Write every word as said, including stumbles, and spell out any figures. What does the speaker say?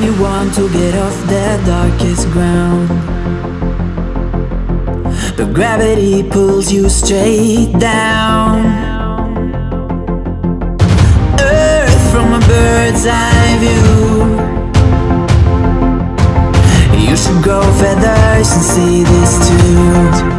time you want to get off the darkest ground, but gravity pulls you straight down. Earth from a bird's eye view. You should grow feathers and see this too.